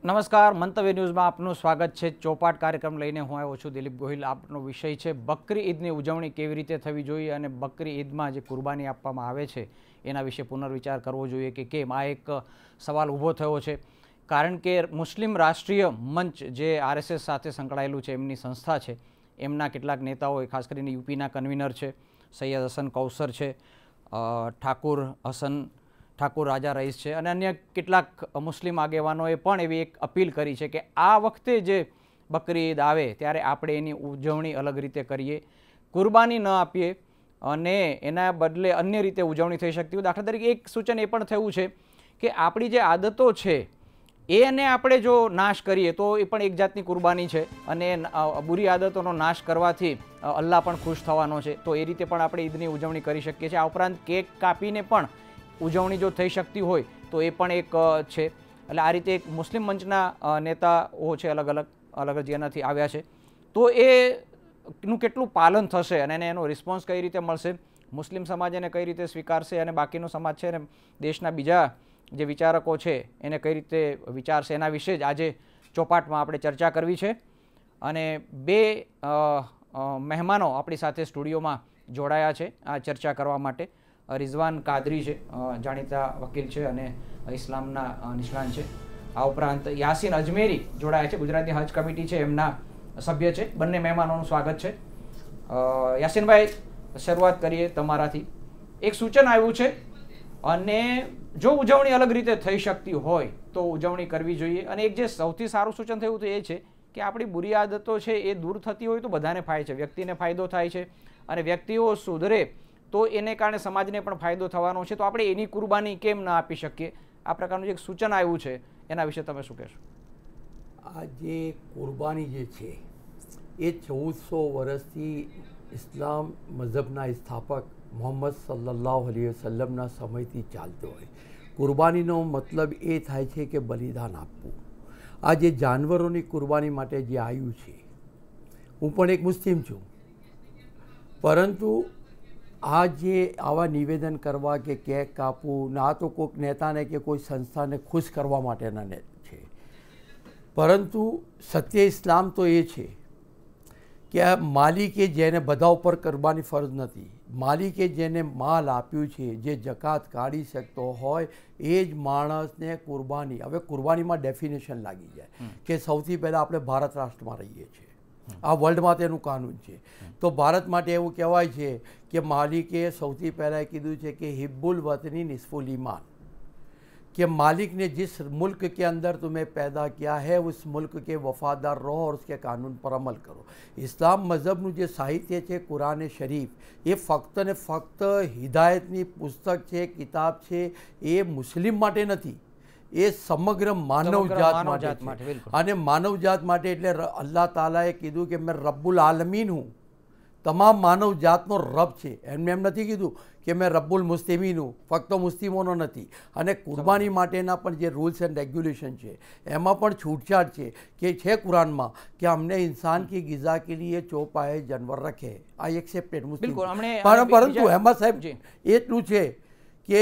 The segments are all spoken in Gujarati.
નમસ્કાર, મંતવ્ય ન્યૂઝમાં આપનું સ્વાગત છે। ચોપાટ કાર્યક્રમ લઈને હું આવ્યો છું દિલીપ ગોહિલ। આપનો વિષય છે બકરી ઈદની ઉજવણી કેવી રીતે થવી જોઈએ અને બકરી ઈદમાં જે કુરબાની આપવામાં આવે છે એના વિશે પુનર્વિચાર કરવો જોઈએ કે કેમ। આ એક સવાલ ઊભો થયો છે કારણ કે મુસ્લિમ રાષ્ટ્રીય મંચ જે આરએસએસ સાથે સંકળાયેલું છે, એમની સંસ્થા છે, એમના કેટલાક નેતાઓ, ખાસ કરીને યુપીના કન્વીનર છે સૈયદ હસન કૌસર છે, ઠાકુર રાજા રઈસ છે અને અન્ય કેટલાક મુસ્લિમ આગેવાનોએ પણ એવી એક અપીલ કરી છે કે આ વખતે જે બકરી ઈદ આવે ત્યારે આપણે એની ઉજવણી અલગ રીતે કરીએ, કુરબાની ન આપીએ અને એના બદલે અન્ય રીતે ઉજવણી થઈ શકતી હોય। દાખલા તરીકે એક સૂચન એ પણ થયું છે કે આપણી જે આદતો છે એને આપણે જો નાશ કરીએ તો એ પણ એક જાતની કુરબાની છે અને બુરી આદતોનો નાશ કરવાથી અલ્લાહ પણ ખુશ થવાનો છે, તો એ રીતે પણ આપણે ઈદની ઉજવણી કરી શકીએ છીએ। આ ઉપરાંત કેક કાપીને પણ ઉજવણી જો થઈ શકતી હોય તો એ પણ એક છે। એટલે આ રીતે એક મુસ્લિમ મંચના નેતાઓ છે અલગ જેનાથી આવ્યા છે, તો એનું કેટલું પાલન થશે અને એનો રિસ્પોન્સ કઈ રીતે મળશે, મુસ્લિમ સમાજ એને કઈ રીતે સ્વીકારશે અને બાકીનો સમાજ છે અને દેશના બીજા જે વિચારકો છે એને કઈ રીતે વિચારશે, એના વિશે જ આજે ચોપાટમાં આપણે ચર્ચા કરવી છે। અને બે મહેમાનો આપણી સાથે સ્ટુડિયોમાં જોડાયા છે આ ચર્ચા કરવા માટે। રિઝવાન કાદરી છે, જાણીતા વકીલ છે અને ઇસ્લામના નિષ્ણાંત છે। આ ઉપરાંત યાસીન અજમેરી જોડાયા છે, ગુજરાતની હજ કમિટી છે એમના સભ્ય છે। બંને મહેમાનોનું સ્વાગત છે। યાસીનભાઈ, શરૂઆત કરીએ તમારાથી। એક સૂચન આવ્યું છે અને જો ઉજવણી અલગ રીતે થઈ શકતી હોય તો ઉજવણી કરવી જોઈએ અને એક જે સૌથી સારું સૂચન થયું તો એ છે કે આપણી બુરી આદતો છે એ દૂર થતી હોય તો બધાને ફાયદો છે, વ્યક્તિને ફાયદો થાય છે અને વ્યક્તિઓ સુધરે તો એને કારણે સમાજને પણ ફાયદો થવાનો છે, તો આપણે એની કુરબાની કેમ ના આપી શકીએ? આ પ્રકારનું એક સૂચન આવ્યું છે, એના વિશે તમે શું કહેશો? આ જે કુરબાની જે છે એ 1400 વર્ષથી ઇસ્લામ મઝહબના સ્થાપક મોહમ્મદ સલ્લલ્લાહુ અલૈહિ વસલ્લમના સમયથી ચાલતો હોય। કુરબાનીનો મતલબ એ થાય છે કે બલિદાન આપવું। આ જે જાનવરોની કુરબાની માટે જે આવ્યું છે, હું પણ એક મુસ્લિમ છું, પરંતુ આ જે આવા નિવેદન કરવા કે કેક કાપવું ના તો કોઈક નેતાને કે કોઈ સંસ્થાને ખુશ કરવા માટેના છે, પરંતુ સત્ય ઇસ્લામ તો એ છે કે આ માલિકે જેને બધા ઉપર કરવાની ફરજ નથી, માલિકે જેને માલ આપ્યું છે, જે જકાત કાઢી શકતો હોય એ જ માણસને કુરબાની। હવે કુરબાનીમાં ડેફિનેશન લાગી જાય કે સૌથી પહેલાં આપણે ભારત રાષ્ટ્રમાં રહીએ છીએ, આ વર્લ્ડમાં તેનું કાનૂન છે, તો ભારત માટે એવું કહેવાય છે કે માલિકે સૌથી પહેલાં કીધું છે કે હિબ્બુલ વતની નિસ્ફુલ ઈમાન, कि मालिक ने जिस मुल्क के अंदर तुम्हें पैदा किया है उस मुल्क के वफादार रहो और उसके कानून पर अमल करो। इस्लाम मज़हबનું જે સાહિત્ય છે કુરાન શરીફ એ ફક્ત ને ફક્ત હિદાયતની પુસ્તક છે, કિતાબ છે, એ મુસ્લિમ માટે નથી, એ સમગ્ર માનવજાત માટે છે। અને માનવજાત માટે એટલે અલ્લાહ તાલાએ કીધું કે મેં રબ્બુલ આલમીન હું, તમામ માનવજાતનો રબ છે। એમને એમ નથી કીધું કે મેં રબ્બુલ મુસ્લિમીન હું, ફક્ત મુસ્લિમોનો નથી। અને કુરબાની માટેના પણ જે રૂલ્સ એન્ડ રેગ્યુલેશન છે એમાં પણ છૂટછાટ છે કે કુરાનમાં કે हमने इंसान की गिज़ा के लिए चौपाए जानवर रखे, આ એક્સેપ્ટેડ મુસ્લિમ, પરંતુ એમાં સાહેબ એટલું છે કે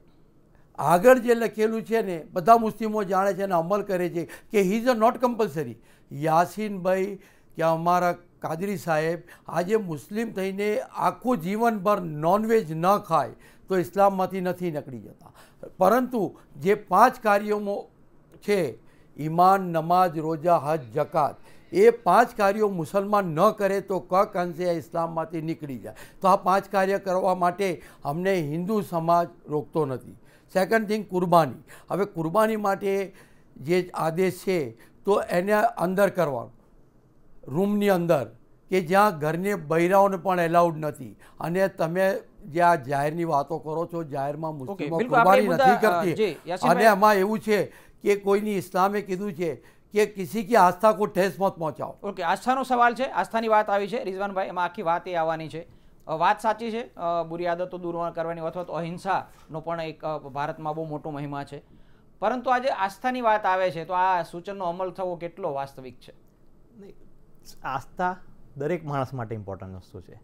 આગળ જે લખેલું છે ને બધા મુસ્લિમો જાણે છે અને અમલ કરે છે કે હી ઇઝ નોટ કમ્પલસરી। યાસીનભાઈ કે અમારા કાદરી સાહેબ આજે મુસ્લિમ થઈને આખું જીવનભર નોનવેજ ન ખાય તો ઇસ્લામમાંથી નથી નીકળી જતા, પરંતુ જે 5 કાર્યોમાં છે ઈમાન, નમાજ, રોજા, હજ, જકાત, એ 5 કાર્યો મુસલમાન ન કરે તો કક અંશે ઇસ્લામમાંથી નીકળી જાય। તો આ 5 કાર્ય કરવા માટે અમને હિન્દુ સમાજ રોકતો નથી। સેકન્ડ થિંગ કુરબાની। હવે કુરબાની માટે જે આદેશ છે તો એને અંદર કરવાનો, રૂમની અંદર કે જ્યાં ઘરને બૈરાઓને પણ એલાઉડ નથી। અને તમે જે આ જાહેરની વાતો કરો છો, જાહેરમાં મુસ્લિમો કુરબાની નથી કરતી અને એમાં એવું છે કે કોઈની ઇસ્લામે કીધું છે કે કિસી કી આસ્થા કો ઠેસ મત પહોંચાઓ। ઓકે, આસ્થાનો સવાલ છે, આસ્થાની વાત આવી છે રિઝવાનભાઈ, એમાં આખી વાત એ આવવાની છે। વાત સાચી છે, બુરી આદતો દૂર કરવાની અથવા તો અહિંસાનો પણ એક ભારતમાં બહુ મોટો મહિમા છે, પરંતુ આજે આસ્થાની વાત આવે છે તો આ સૂચનનો અમલ થવો કેટલો વાસ્તવિક છે? આસ્થા દરેક માણસ માટે ઇમ્પોર્ટન્ટ વસ્તુ છે।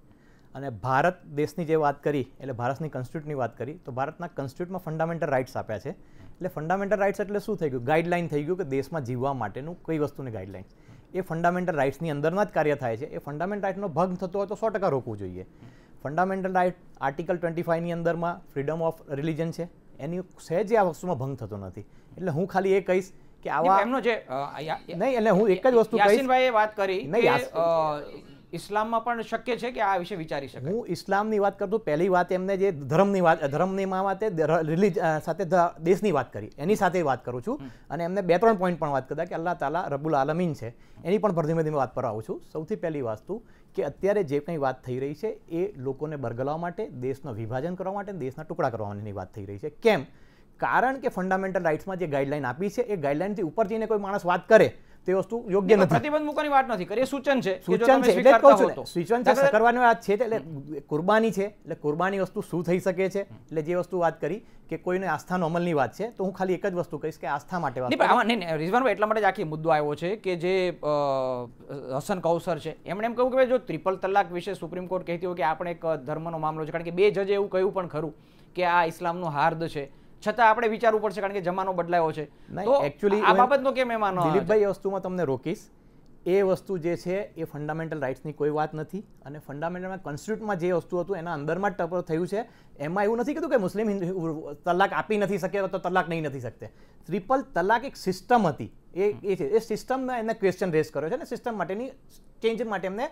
અને ભારત દેશની જે વાત કરી એટલે ભારતની કોન્સ્ટિટ્યુટની વાત કરી તો ભારતના કોન્સ્ટિટ્યુટમાં ફંડામેન્ટલ રાઇટ્સ આપ્યા છે. એટલે ફંડામેન્ટલ રાઇટ્સ એટલે શું થઈ ગયું? ગાઈડલાઇન થઈ ગયું કે દેશમાં જીવવા માટેનું કઈ વસ્તુની ગાઈડલાઇન. એ ફંડામેન્ટલ રાઇટ્સની અંદરના જ કાર્ય થાય છે. એ ફંડામેન્ટલ રાઇટનો ભંગ થતો હોય તો 100% રોકવું જોઈએ. ફંડામેન્ટલ રાઇટ આર્ટિકલ 25ની અંદરમાં ફ્રીડમ ઓફ રિલિજન છે, એની સહેજ આ વસ્તુમાં ભંગ થતો નથી. એટલે હું ખાલી એ કહીશ કે આવા એમનો જે નહીં, એટલે હું એક જ વસ્તુ કહીશ. યાસીનભાઈએ વાત કરી નહીં, કે ઇસ્લામમાં પણ શક્ય છે કે આ વિશે વિચારી શકાય. હું ઇસ્લામની વાત કરતો, પહેલી વાત એમને જે ધર્મની વાત સાથે દેશની વાત કરી, એની સાથે વાત કરું છું. અને એમને 2-3 પોઈન્ટ પણ વાત કરતા કે અલ્લાહ તાલા રબ્બુલ આલમીન છે, એની પણ ધીમે ધીમે વાત પર આવું છું. સૌથી પહેલી વસ્તુ કે અત્યારે જે કંઈ વાત થઈ રહી છે એ લોકોને બરગલાવવા માટે, દેશનું વિભાજન કરવા માટે, દેશના ટુકડા કરવાની વાત થઈ રહી છે. કેમ? કારણ કે ફંડામેન્ટલ રાઇટ્સમાં જે ગાઈડલાઇન આપી છે એ ગાઈડલાઇનથી ઉપર જઈને કોઈ માણસ વાત કરે તે વસ્તુ યોગ્ય નથી. પ્રતિબંધ મૂકવાની વાત નથી કરી, સૂચન છે. સૂચન છે એટલે કહું છું, સૂચન છે, કરવાની વાત છે. એટલે કુરબાની છે, એટલે કુરબાની વસ્તુ શું થઈ શકે છે. એટલે જે વસ્તુ વાત કરી કે કોઈને આસ્થાનો અમલની વાત છે, તો હું ખાલી એક જ વસ્તુ કહીશ કે આસ્થા માટે વાત. નહીં, રિઝવાનભાઈ એટલા માટે જ આખી મુદ્દો આવ્યો છે કે જે હસન કૌસર છે એમણે એમ કહ્યું કે જો ટ્રિપલ તલાક વિશે સુપ્રીમ કોર્ટ કહેતી હોય કે આપણે એક ધર્મનો મામલો છે, કારણ કે 2 જજે એવું કહ્યું પણ ખરું કે આ ઇસ્લામનું હાર્દ છે, છતાં આપણે વિચારવું પડશે કારણ કે જમાનો બદલાયો છે. તો એકચ્યુઅલી આ બાબતનો કેમ એમાં દિલીપભાઈ એ વસ્તુમાં તમને રોકીશ. એ વસ્તુ જે છે એ ફંડામેન્ટલ રાઇટ્સની કોઈ વાત નથી. અને ફંડામેન્ટલમાં કોન્સ્ટિટ્યુટમાં જે વસ્તુ હતું એના અંદરમાં જ ટપર થયું છે. એમાં એવું નથી કીધું કે મુસ્લિમ તલાક આપી નથી શકે તો તલાક નહીં નથી શકતે. ટ્રિપલ તલાક એક સિસ્ટમ હતી, એ છે. એ સિસ્ટમમાં એને ક્વેશ્ચન રેઝ કર્યો છે અને સિસ્ટમ માટેની ચેન્જ માટે એમને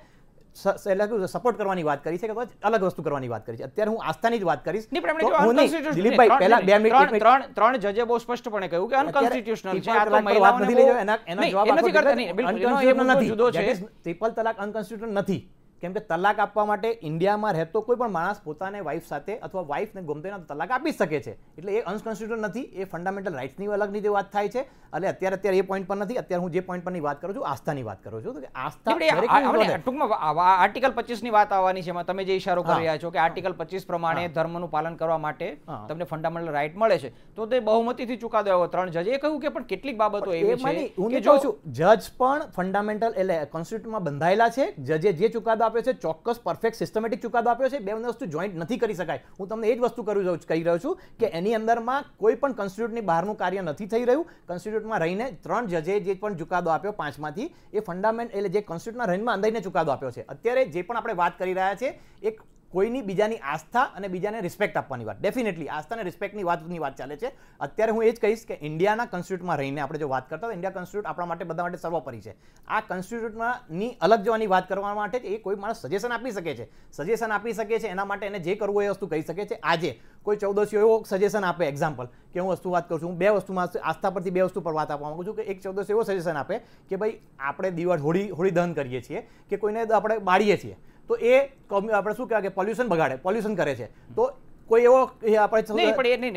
સપોર્ટ કરવાની વાત કરી છે કે અલગ વસ્તુ કરવાની વાત કરી છે. અત્યારે હું આસ્થાની જ વાત કરીશ. દિલીપભાઈ પહેલા 2 મિનિટ 3 જજે બહુ સ્પષ્ટપણે કહ્યું કે અનકોન્સ્ટિટ્યુશનલ છે. આ તો મહિલાઓને એના જવાબ નથી કરતા. નહીં, બિલકુલ નથી. જુદો છે. ટ્રિપલ તલાક અનકોન્સ્ટિટ્યુશનલ નથી. કેમ કે તલાક આપવા માટે ઇન્ડિયામાં રહેતો કોઈ પણ માણસ પોતાને વાઇફ સાથે અથવા વાઇફને ગમતે ના તલાક આપી શકે છે. એટલે એ અનકોન્સ્ટિટ્યુશનલ નથી. એ ફંડામેન્ટલ રાઇટ્સની અલગની જે વાત થાય છે. એટલે અત્યારે એ પોઈન્ટ પર નથી. અત્યારે હું જે પોઈન્ટ પરની વાત કરું છું આસ્થાની વાત કરું છું. આસ્થા ટૂંકમાં આર્ટિકલ 25 ની વાત આવવાની છે. એમાં તમે જે ઇશારો કરી રહ્યા છો કે આર્ટિકલ 25 પ્રમાણે ધર્મનું પાલન કરવા માટે તમને ફંડામેન્ટલ રાઇટ મળે છે, તો તે બહુમતીથી ચુકાદો આવ્યો 3 જજે. એ કહ્યું કે પણ કેટલીક બાબતો એવી છે કે જો જજ પણ ફંડામેન્ટલ એટલે કોન્સ્ટિટ્યુશનમાં બંધાયેલા છે. જજે જે ચુકાદો આપ્યો છે ચોક્કસ પરફેક્ટ સિસ્ટમેટિક ચુકાદો આપ્યો છે. બે વસ્તુ જોઈન્ટ નથી કરી શકાય. હું તમને એ જ વસ્તુ કહી રહ્યો છું કે એની અંદરમાં કોઈ પણ કોન્સ્ટિટ્યુટની બહારનું કાર્ય નથી થઈ રહ્યું. કોન્સ્ટિટ્યુટમાં રહીને 3 જજે જે પણ ચુકાદો આપ્યો 5માંથી એ ફંડામેન્ટ એટલે જે કોન્સ્ટિટ્યુટના રહીમાં અંદાજને ચુકાદો આપ્યો છે. અત્યારે જે પણ આપણે વાત કરી રહ્યા છે એક કોઈની બીજાની આસ્થા અને બીજાને રિસ્પેક્ટ આપવાની વાત. ડેફિનેટલી આસ્થા અને રિસ્પેક્ટની વાત ચાલે છે. અત્યારે હું એ જ કહીશ કે ઇન્ડિયાના કોન્સ્ટિટ્યુટમાં રહીને આપણે જો વાત કરતા હોય, ઇન્ડિયા કોન્સ્ટિટ્યુટ આપણા માટે બધા માટે સર્વોપરી છે. આ કોન્સ્ટિટ્યુટની અલગ જવાની વાત કરવા માટે એ કોઈ માણસ સજેશન આપી શકે છે. સજેશન આપી શકે છે એના માટે એને જે કરવું એ વસ્તુ કહી શકે છે. આજે કોઈ 14 એવો સજેશન આપે, એક્ઝામ્પલ કે હું વસ્તુ વાત કરું છું, હું 2 વસ્તુમાં આસ્થા પરથી 2 વસ્તુ પર વાત આપવા માંગુ છું કે એક 14 એવો સજેશન આપે કે ભાઈ આપણે દિવાળી હોળી દહન કરીએ છીએ કે કોઈને આપણે બાળીએ છીએ તો એ આપણે શું કહેવાય કે પોલ્યુશન બગાડે, પોલ્યુશન કરે છે. તો કોઈ એવો આપણે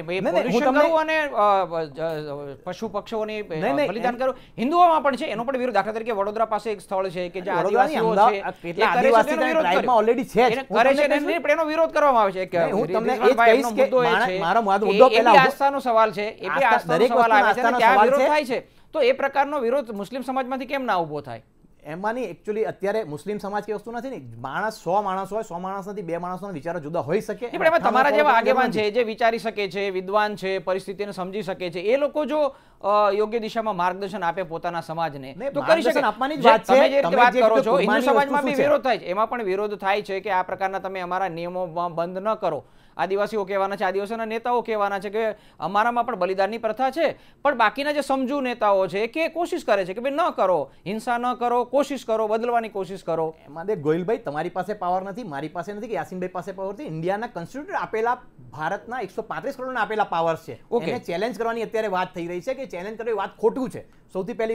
પશુ પક્ષીઓની બલિદાન કરવું હિન્દુઓમાં પણ છે. એનો પણ વિરોધ, દાખલા તરીકે વડોદરા પાસે એક સ્થળ છે કે જ્યાં આદિવાસીઓ ઓલરેડી છે, એનો વિરોધ કરવામાં આવે છે. હું તમને એ જ કહીશ કે મારો મુદ્દો પહેલા આસ્થાનો સવાલ છે, એ બી આસ્થાનો સવાલ આવે છે, ત્યાં વિરોધ થાય છે. તો એ પ્રકારનો વિરોધ મુસ્લિમ સમાજમાંથી કેમ ના ઉભો થાય? એમાંની એકચ્યુઅલી અત્યારે મુસ્લિમ સમાજ કે વસ્તુ નથી ને. માણસ 100 માણસ હોય, 100 માણસ નથી, 2 માણસોના વિચારો જુદા હોઈ શકે. તમારા જેવા આગેવાન છે જે વિચારી શકે છે, વિદ્વાન છે, પરિસ્થિતિને સમજી શકે છે, એ લોકો જો યોગ્ય દિશામાં માર્ગદર્શન આપે પોતાના સમાજને તો કરી શકે. આપવાની જ વાત છે. તમે જે રીતે વાત કરો છો હિન્દુ સમાજમાં બી વિરોધ થાય છે. એમાં પણ વિરોધ થાય છે કે આ પ્રકારના તમે અમારા નિયમોમાં બંધ ન કરો. આદિવાસીઓ કહેવાના છે, આદિવાસીના નેતાઓ કહેવાના છે કે અમારામાં પણ બલિદાનની પ્રથા છે, પણ બાકીના જે સમજુ નેતાઓ છે કે કોશિશ કરે છે કે ભાઈ ન કરો, હિંસા ન કરો, કોશિશ કરો, બદલવાની કોશિશ કરો. એમાં દેખ ગોહિલભાઈ, તમારી પાસે પાવર નથી, મારી પાસે નથી, કે યાસીનભાઈ પાસે પાવર નથી. ઇન્ડિયાના કોન્સ્ટિટ્યુટ આપેલા ભારતના 135 કરોડના આપેલા પાવર છે. એને ચેલેન્જ કરવાની અત્યારે વાત થઈ રહી છે કે ચેલેન્જ કરવી વાત ખોટું છે. સૌથી પહેલી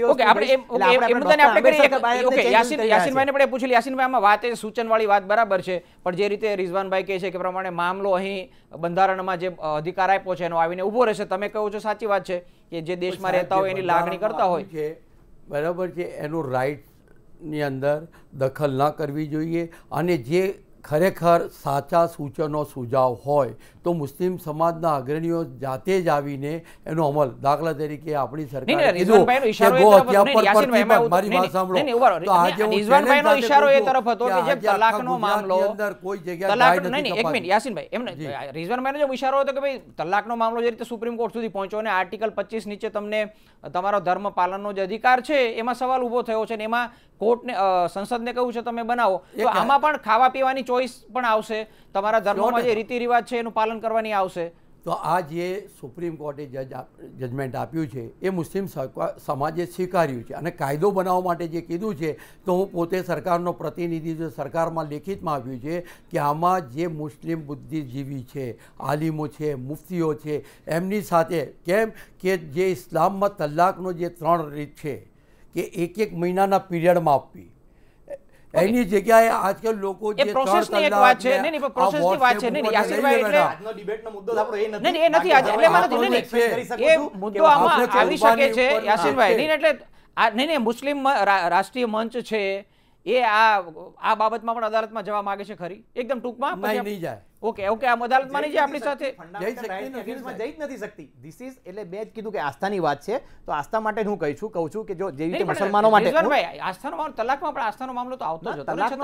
યાસીનભાઈને પણ પૂછેલી. યાસીનભાઈ આમાં વાત એ સૂચનવાળી વાત બરાબર છે, પણ જે રીતે રિઝવાનભાઈ કહે છે કે પ્રમાણે મામલો અહીં બંધારણમાં જે અધિકાર આપ્યો છે એનો આવીને ઉભો રહેશે. તમે કહો છો સાચી વાત છે કે જે દેશમાં રહેતા હોય એની લાગણી કરતા હોય છે, બરાબર છે, એનું રાઇટની અંદર દખલ ન કરવી જોઈએ. અને જે ખરેખર સાચા સૂચનો સુઝાવ હોય તો મુસ્લિમ સમાજના અગ્રણીઓ જાતે જ આવીને એનો અમલ, દાખલા તરીકે આપણી સરકારે કીધું કે ગો હત્યા પર પ્રતિબંધ, મારી વાત સાંભળો, તો આજે હું રિઝવાનભાઈનો ઈશારો એ તરફ હતો કે જે તલાકનો મામલો અંદર કોઈ જગ્યાએ એક મિનિટ યાસીનભાઈ, એમને રિઝવાનભાઈનો જે ઈશારો હતો કે ભાઈ તલાકનો મામલો જે રીતે સુપ્રીમ કોર્ટ સુધી પહોંચ્યો અને આર્ટિકલ 25 નીચે તમને તમારો ધર્મ પાલનનો જે અધિકાર છે એમાં સવાલ ઊભો થયો છે અને એમાં કોર્ટને સંસદને કહ્યું છે તમે બનાવો, તો આમાં પણ ખાવા પીવાની ચોઈસ પણ આવશે, તમારા ધર્મમાં જે રીતિ રિવાજ છે એનું પાલન કરવાની આવશે. તો આ જે સુપ્રીમ કોર્ટે જજમેન્ટ આપ્યું છે એ મુસ્લિમ સમાજે સ્વીકાર્યું છે અને કાયદો બનાવવા માટે જે કીધું છે, તો હું પોતે સરકારનો પ્રતિનિધિ છું, સરકારમાં લેખિતમાં આપ્યું છે કે આમાં જે મુસ્લિમ બુદ્ધિજીવી છે, આલિમો છે, મુફ્તીઓ છે, એમની સાથે કેમ કે જે ઇસ્લામમાં તલાકનો જે 3 રીત છે કે એક મહિનાના પીરિયડમાં આપવી, એની જગ્યાએ આજકાલ લોકો જે પ્રોસેસની એક વાત છે, નહીં પણ પ્રોસેસની વાત છે, નહીં યાસીનભાઈ, એટલે આજનો ડિબેટનો મુદ્દો આપણો એ નથી, નહીં એ નથી આજે, એટલે એમાં નથી, નહીં એ મુદ્દો આમાં આવી શકે છે યાસીનભાઈ, નહીં એટલે નહીં મુસ્લિમ રાષ્ટ્રીય મંચ છે એ આ બાબતમાં પણ અદાલતમાં જવા માંગે છે ખરી? એકદમ ટૂંકમાં નહીં જાય. ઓકે આમ અદાલતમાં નહીં જાય આપણી સાથે જઈ જ નથી શકતી. ધીસ ઇઝ એટલે મેં જ કીધું કે આસ્થાની વાત છે, તો આસ્થા માટે હું કહું છું કે જો જેવી રીતે મુસલમાનો માટે આસ્થાનો મામલો, તલાકમાં પણ આસ્થાનો મામલો તો આવતો જ હતો, તલાકનો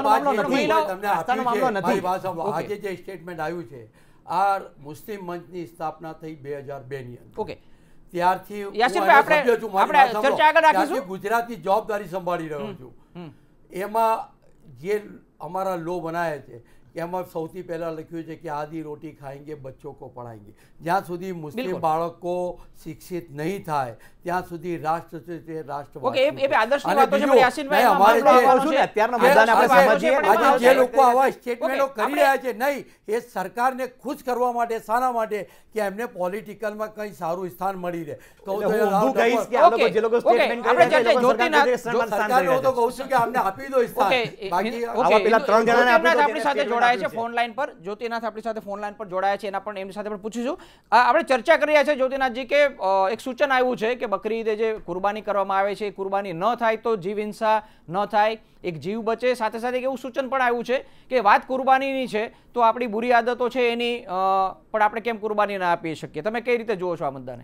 મામલો નથી. આજે જે સ્ટેટમેન્ટ આવ્યું છે, આ મુસ્લિમ મંચની સ્થાપના થઈ 2002 ની અંદર. ઓકે, ત્યારથી આપણે ચર્ચા આગળ રાખીશું. ગુજરાતની જવાબદારી સંભાળી રહ્યો છું. એમાં જે અમારા લો બનાવ્યા છે એમાં સૌથી પહેલા લખ્યું છે કે આધી રોટી ખાएंगे બચ્ચો કો પઢાएंगे. જ્યાં સુધી મુસ્લિમ બાળકો શિક્ષિત નહીં થાય ત્યાં સુધી રાષ્ટ્ર છે તે રાષ્ટ્ર. ઓકે, એ આદર્શની વાતો છે પણ યાસીનભાઈ અમારે અત્યારના મુદ્દાને આપણે સમજીએ. આજે જે લોકો આવા સ્ટેટમેન્ટો કરી રહ્યા છે, નહીં એ સરકારને ખુશ કરવા માટે, શાના માટે કે એમને પોલિટિકલમાં કંઈ સારું સ્થાન મળી રહે. તો હું કહીશ કે આ લોકો જે લોકો સ્ટેટમેન્ટ કરી રહ્યા છે, સરકારને હું તો કહું છું કે અમને આપી દો સ્થાન. બાકી આવા પેલા 3 જણાને આપણી સાથે જોડાયા છે ફોન લાઈન પર, જ્યોતિનાથ આપણી સાથે ફોન લાઈન પર જોડાયા છે, એના પણ એમની સાથે પણ પૂછીશું. આપણે ચર્ચા કરી રહ્યા છે જ્યોતિનાથજી કે એક સૂચન આવ્યું છે કે બકરી ઈદે જે કુરબાની કરવામાં આવે છે, કુરબાની ન થાય તો જીવ હિંસા ન થાય, એક જીવ બચે. સાથે સાથે એવું સૂચન પણ આવ્યું છે કે વાત કુરબાનીની છે તો આપણી બુરી આદતો છે એની પણ આપણે કેમ કુરબાની ના આપી શકીએ? તમે કઈ રીતે જુઓ છો આ મુદ્દાને?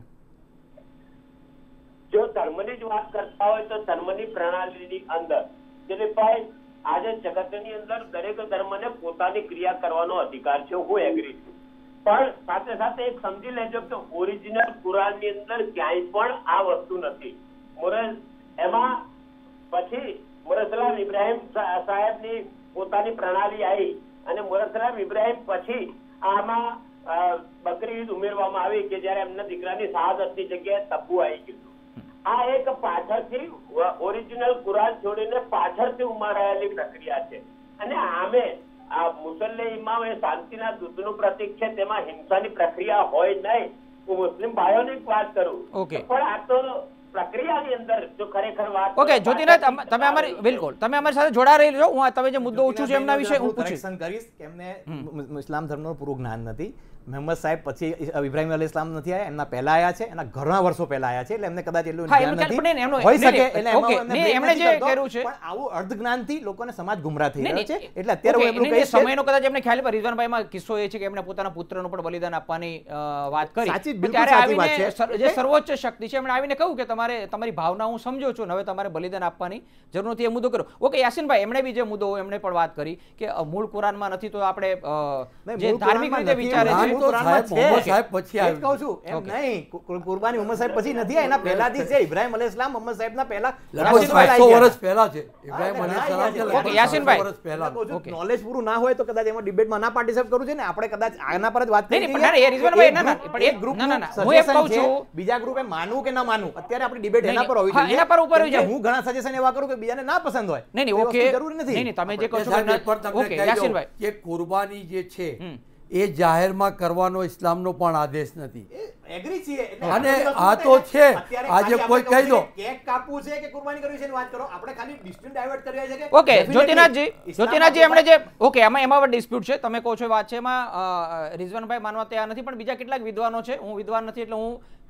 જો ધર્મની જ વાત કરતા હોય તો ધર્મની પ્રણાલીની અંદર દિલીપભાઈ, આજે જગતની અંદર દરેક ધર્મને પોતાની ક્રિયા કરવાનો અધિકાર છે, હું એગ્રી છું, પણ સાથે સાથે એક સમજી લેજો કે ઓરિજિનલ કુરાનની અંદર ક્યાંય પણ આ વસ્તુ નથી. એમાં પછી મુરસલામ ઇબ્રાહિમ સાહેબની પોતાની પ્રણાલી આવી અને મુરસલામ ઇબ્રાહિમ પછી આમાં બકરી ઈદ ઉમેરવામાં આવી કે જયારે એમના દીકરાની શહાદતની જગ્યાએ તબ્બુ આવી ગયું. આ એક પાછળથી ઓરિજિનલ કુરાન છોડીને પાછળથી ઉમેરાયેલી પ્રક્રિયા છે અને આમે આ મુસલ્લે ઇમામ એ શાંતિના દૂતનું પ્રતીક છે, તેમાં હિંસાની પ્રક્રિયા હોય નહીં. હું મુસ્લિમ ભાઈઓની વાત કરું પણ આ તો પ્રક્રિયાની અંદર જો ખરેખર વાત. ઓકે જ્યોતિનાથ, તમે અમારી બિલકુલ તમે અમારી સાથે જોડા રહી લો. હું તમે જે મુદ્દો ઉઠું છું એમના વિશે હું પૂછીશ કરીશ કે એમને ઇસ્લામ ધર્મનું પૂરું જ્ઞાન નથી. મોહમ્મદ સાહેબ પછી ઇબ્રાહિમ અલી ઇસ્લામ નથી આવ્યા, એમના પહેલા આવ્યા છે, એના ઘણા વર્ષો પહેલા આવ્યા છે, એટલે એમને કદાચ એટલું જ્ઞાન નથી હોઈ શકે. એમણે જે કર્યું છે પણ આવું અર્ધ જ્ઞાનથી લોકોને સમાજ ગુમરાહ થઈ રહ્યો છે. એટલે અત્યારે હું એમનું કહીશ સમયનો કદાચ એમને ખ્યાલ પર રિઝવાનભાઈમાં કિસ્સો એ છે કે એમણે પોતાના પુત્રનું પણ બલિદાન આપવાની વાત કરી. સાચી, બિલકુલ સાચી વાત છે. જે સર્વોચ્ચ શક્તિ છે એમણે આવીને કહ્યું કે તમારી ભાવના હું સમજો છું, હવે તમારે બલિદાન આપવાની જરૂર નથી, એ મુદ્દો કર્યો. ઓકે યાસીનભાઈ, એમણે બી જે મુદ્દો એમણે પણ વાત કરી કે મૂળ કુરાનમાં નથી તો આપણે જે ધાર્મિક રીતે વિચારે છે કુરબાની મોહમ્મદ સાહેબ પછી નથી, એના પહેલાથી છે. ઇબ્રાહિમ અલૈહિસ્સલામ મોહમ્મદ સાહેબના પહેલા 100 વર્ષ પહેલા છે. ઇબ્રાહિમ અલૈહિસ્સલામ યાસીનભાઈ નોલેજ પૂરું ના હોય તો કદાચ એમાં ડિબેટમાં ના પાર્ટિસિપેટ કરવું છે ને આપણે કદાચ આના પર જ વાત કરી એક ગ્રુપ બીજા ગ્રુપે માનવું કે ના માનવું, અત્યારે આપણી ડિબેટ એના પર હોવી જોઈએ. એના પર ઉપર હોય. હું ઘણા સજેશન એવા કરું કે બીજાને ના પસંદ હોય. નહીં ઓકે, જરૂરી નથી. નહીં તમે જે કહો છો ઓકે યાસીનભાઈ, કે કુરબાની જે છે એ જાહેરમાં કરવાનો ઇસ્લામનો પણ આદેશ નથી. એગ્રી છીએ અને આ તો છે. આજે કોઈ કહી દો કેક કાપવું છે કે કુરબાની કરવી છે એની વાત કરો, આપણે ખાલી ડિસ્પ્યુટ ડાયવર્ટ કરી રહ્યા છે કે ઓકે જ્યોતિનાથજી એમણે જે ઓકે એમાં પણ ડિસ્પ્યુટ છે, તમે કહો છો વાત છે, એમાં રિઝવાનભાઈ માનવા તૈયાર નથી, પણ બીજા કેટલાક વિદ્વાનો છે. હું વિદ્વાન નથી એટલે હું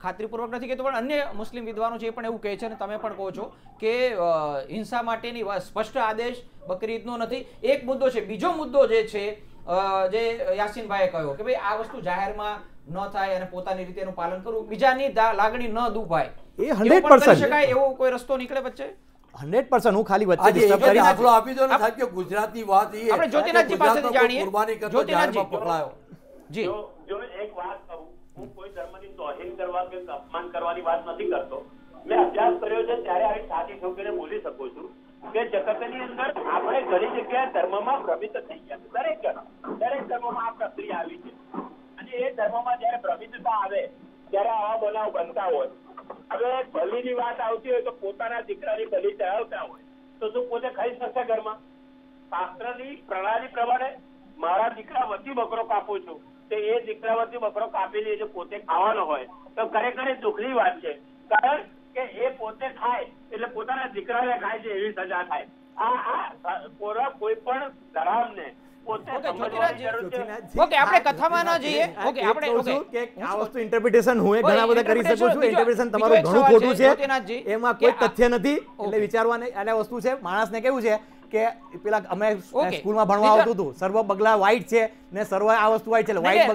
ખાતરીપૂર્વક નથી કહેતો, પણ અન્ય મુસ્લિમ વિદ્વાનો છે એ પણ એવું કહે છે અને તમે પણ કહો છો કે હિંસા માટેની સ્પષ્ટ આદેશ બકરી ઈદનો નથી. એક મુદ્દો છે. બીજો મુદ્દો જે છે જે યાસીનભાઈએ કહ્યો કે ભાઈ આ વસ્તુ જાહેરમાં ન થાય અને પોતાની રીતે એનું પાલન કરવું, બીજાની લાગણી ન દુભાય, એ 100% શકાય એવો કોઈ રસ્તો નીકળે વચ્ચે? 100% હું ખાલી વચ્ચે આજે ડિસ્ટર્બ એક જ કરી દાખલો આપી દો ને સાહેબ કે ગુજરાતની વાત એ આપણે જ્યોતિનાથજી પાસેથી જાણીએ. કુરબાની કરતો જ્યોતિનાથજી. જાહેરમાં પકડાયો. જી, જો એક વાત કહું, હું કોઈ ધર્મની તોહીન કરવા કે અપમાન કરવાની વાત નથી કરતો. મેં અભ્યાસ કર્યો છે ત્યારે આવી સાચી ઠોકીને બોલી શકું છું કે જગતની અંદર આપણે ઘણી જગ્યાએ ધર્મમાં ભ્રમિત થઈ ગયા. દરેક ધર્મમાં આ પ્રક્રિયા આવી છે અને એ ધર્મમાં જયારે ભ્રમિતતા આવે ત્યારે આવા બનાવ બનતા હોય. હવે બલિની વાત આવતી હોય તો પોતાના દીકરાની બલિ ચડાવતા હોય તો શું પોતે ખાઈ શકશે ઘરમાં? શાસ્ત્રની પ્રણાલી પ્રમાણે મારા દીકરા વતી બકરો કાપું છું તો એ દીકરા વતી બકરો કાપીને જે પોતે ખાવાનો હોય તો ખરેખર એ દુઃખની વાત છે, કારણ કે એ પોતે ખાય એટલે પોતાના દીકરાને ખાય છે એવી સજા થાય. આ કોઈ પણ ધરામને ઓકે, આપણે કથામાં ન જઈએ. ઓકે, આપણે આ વસ્તુ ઇન્ટરપ્રિટેશન હું ઘણા બધા કરી શકું છું. ઇન્ટરપ્રિટેશન તમારું ઘણું ખોટું છે, એમાં કોઈ તથ્ય નથી. એટલે વિચારવાની આ વસ્તુ છે. માણસને કેવું છે કે પેલા અમે સ્કૂલમાં ભણવા આવતું હતું, સર્વ બગલા વ્હાઈટ છે ને સર્વ આ વસ્તુ વ્હાઈટ છે, વ્હાઈટ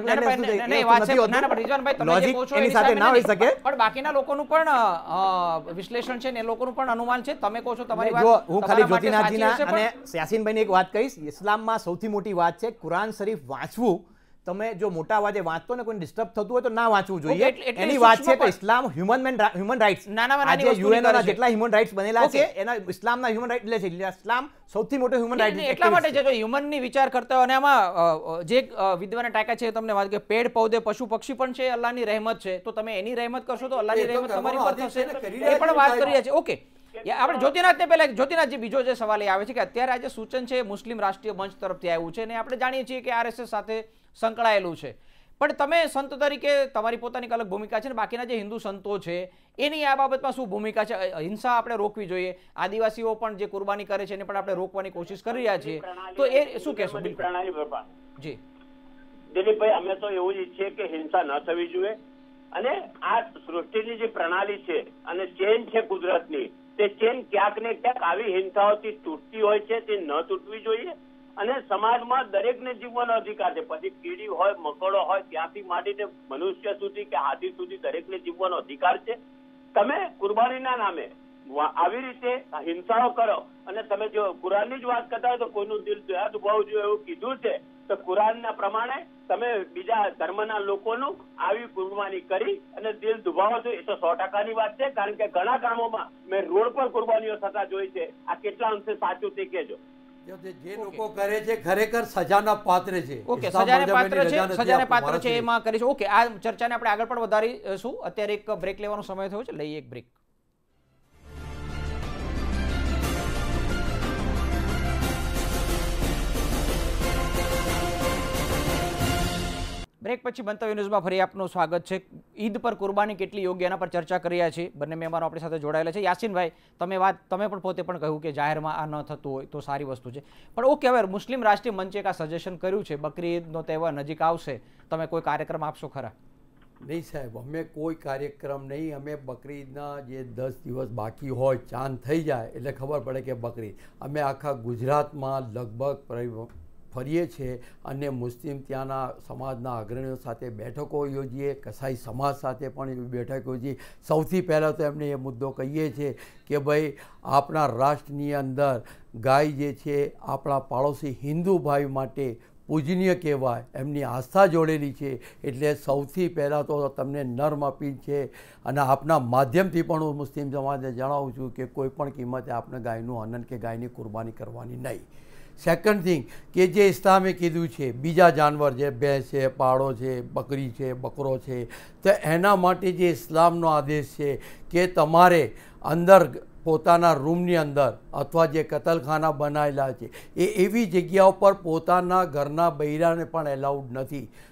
બગલા લોજિક એની સાથે ના હોઈ શકે. પણ બાકીના લોકોનું પણ વિશ્લેષણ છે ને એ લોકોનું પણ અનુમાન છે. તમે કહો છો તમારી વાત. જો હું ખાલી જ્યોતિનાથજીના અને યાસીનભાઈની એક વાત કહીશ. ઇસ્લામમાં સૌથી મોટી વાત છે કુરાન શરીફ વાંચવું. તમે જો મોટા અવાજે વાંચતો ને કોઈ ડિસ્ટર્બ થતું હોય તો ના વાંચવું જોઈએ. એની વાત છે કે ઇસ્લામ હ્યુમન રાઇટ્સ, આજે યુએનઓ ના જેટલા હ્યુમન રાઇટ્સ બનેલા છે એના ઇસ્લામના હ્યુમન રાઇટ એટલે છે. ઇસ્લામ સૌથી મોટો હ્યુમન રાઇટ એટલા માટે છે જો હ્યુમનની વિચાર કરતા હોય. અને આમાં જે વિદ્વાને ટાંકા છે તમને વાત કે પેડ પૌધે પશુ પક્ષી પણ છે, અલ્લાહની રહેમત છે, તો તમે એની રહેમત કરશો તો અલ્લાહની રહેમત તમારી પર થશે. એ પણ વાત કરી રહ્યા છે. ઓકે, આપણે જ્યોતિનાથને પહેલા જ્યોતિનાથજી બીજો જે સવાલ એ આવે છે કે અત્યારે આજે સૂચન છે મુસ્લિમ રાષ્ટ્રીય મંચ તરફથી આવ્યું છે અને આપણે જાણીએ છીએ કે આરએસએસ સાથે સંકળાયેલું છે, પણ તમે સંત તરીકે તમારી પોતાની અલગ ભૂમિકા છે ને બાકીના જે હિન્દુ સંતો છે એની આ બાબતમાં શું ભૂમિકા છે? હિંસા આપણે રોકવી જોઈએ, આદિવાસીઓ પણ જે કુરબાની કરે છે એને પણ આપણે રોકવાની કોશિશ કરી રહ્યા છીએ, તો એ શું કહેશો? જી દિલીપભાઈ, અમે તો એવું જ ઈચ્છીએ કે હિંસા ન થવી જોઈએ અને આ સૃષ્ટિની જે પ્રણાલી છે અને ચેન છે કુદરતની, તે ચેન ક્યાંક ને ક્યાંક આવી હિંસાઓથી તૂટતી હોય છે, તે ન તૂટવી જોઈએ. અને સમાજમાં દરેકને જીવવાનો અધિકાર છે. પછી કીડી હોય, મકોડો હોય, ત્યાંથી માંડીને મનુષ્ય સુધી કે હાથી સુધી દરેકને જીવવાનો અધિકાર છે. તમે કુરબાનીના નામે આવી રીતે હિંસાઓ કરો અને તમે જો કુરાનની જ વાત કરતા હોય તો કોઈનું દિલ દુભાવવું જોઈએ એવું કીધું છે, તો કુરાનના પ્રમાણે તમે બીજા ધર્મના લોકોનું આવી કુરબાની કરી અને દિલ દુભાવો છો એ તો 100%ની વાત છે. કારણ કે ઘણા ગામોમાં મેં રોડ પર કુરબાનીઓ થતા જોઈ છે. આ કેટલા અંશે સાચું તે કહેજો. જે લોકો કરે છે ખરેખર સજાના પાત્ર છે. ઓકે, સજાને પાત્ર છે એમાં કરીશું. ઓકે, આ ચર્ચાને આપણે આગળ પણ વધારીશું. અત્યારે એક બ્રેક લેવાનો સમય થયો છે, લઈએ એક બ્રેક. બ્રેક પછી મંતવ્ય ન્યૂઝમાં ફરી આપનું સ્વાગત છે. ઈદ પર કુરબાની કેટલી યોગ્ય એના પર ચર્ચા કરી રહ્યા છીએ. બંને મહેમાનો આપણી સાથે જોડાયેલા છે. યાસીનભાઈ, તમે પણ પોતે પણ કહ્યું કે જાહેરમાં આ ન થતું હોય તો સારી વસ્તુ છે, પણ ઓકે, હવે મુસ્લિમ રાષ્ટ્રીય મંચે એક આ સજેશન કર્યું છે, બકરી ઈદનો તહેવાર નજીક આવશે, તમે કોઈ કાર્યક્રમ આપશો ખરા? નહીં સાહેબ, અમે કોઈ કાર્યક્રમ નહીં. અમે બકરી ઈદના જે 10 દિવસ બાકી હોય, ચાંદ થઈ જાય એટલે ખબર પડે કે બકરી, અમે આખા ગુજરાતમાં લગભગ ફરીએ છીએ અને મુસ્લિમ ત્યાંના સમાજના અગ્રણીઓ સાથે બેઠકો યોજીએ, કસાઈ સમાજ સાથે પણ બેઠક યોજીએ. સૌથી પહેલાં તો એમને એ મુદ્દો કહીએ છીએ કે ભાઈ આપણા રાષ્ટ્રની અંદર ગાય જે છે આપણા પાડોશી હિન્દુ ભાઈ માટે પૂજનીય કહેવાય, એમની આસ્થા જોડેલી છે. એટલે સૌથી પહેલાં તો તમને નર્મ અપીલ છે અને આપના માધ્યમથી પણ હું મુસ્લિમ સમાજને જણાવું છું કે કોઈ પણ કિંમતે આપણે ગાયનું હનન કે ગાયની કુરબાની કરવાની નહીં. સેકન્ડ થિંગ કે જે ઇસ્લામે કીધું છે બીજા જાનવર જે ભેંસ છે, પાડો છે, બકરી છે, બકરો છે, તો એના માટે જે ઇસ્લામનો આદેશ છે કે તમારે અંદર પોતાના રૂમની અંદર અથવા જે કતલખાના બનાવેલા છે એ એવી જગ્યાઓ પર પોતાના ઘરના બૈરાને પણ એલાઉડ નથી.